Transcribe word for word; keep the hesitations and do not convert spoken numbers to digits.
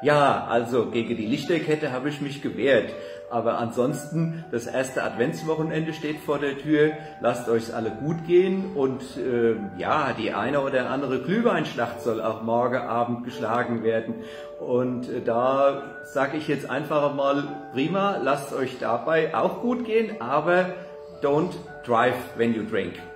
Ja, also gegen die Lichterkette habe ich mich gewehrt. Aber ansonsten, das erste Adventswochenende steht vor der Tür. Lasst euch's alle gut gehen und äh, ja, die eine oder andere Glühweinschlacht soll auch morgen Abend geschlagen werden. Und äh, da sage ich jetzt einfach mal, prima, lasst euch dabei auch gut gehen, aber don't drive when you drink.